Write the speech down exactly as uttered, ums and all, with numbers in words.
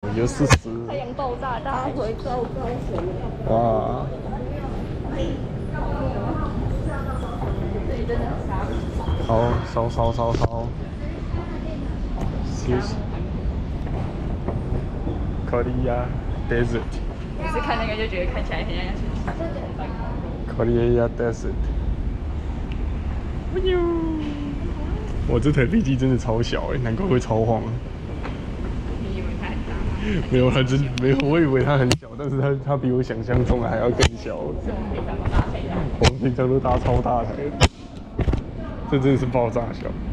你就试试。 太阳爆炸，大回高高雄。 哇！ 这里真的很沙。 好，烧烧烧烧。谢谢。Korea Desert。 每次看那个就觉得看起来很像要去冲 Korea Desert。我这台飞机真的超小哎，难怪会超晃。 你以为它很大？ 没有，它真没有，我以为它很小，但是它它比我想象中的还要更小。 是我们平常都搭飞的。 我们平常都搭超大台的，这真的是爆炸小。